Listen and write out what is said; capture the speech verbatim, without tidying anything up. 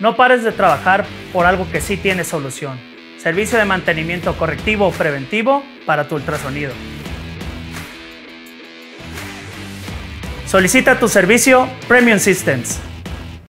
No pares de trabajar por algo que sí tiene solución. Servicio de mantenimiento correctivo o preventivo para tu ultrasonido. Solicita tu servicio Premium Systems.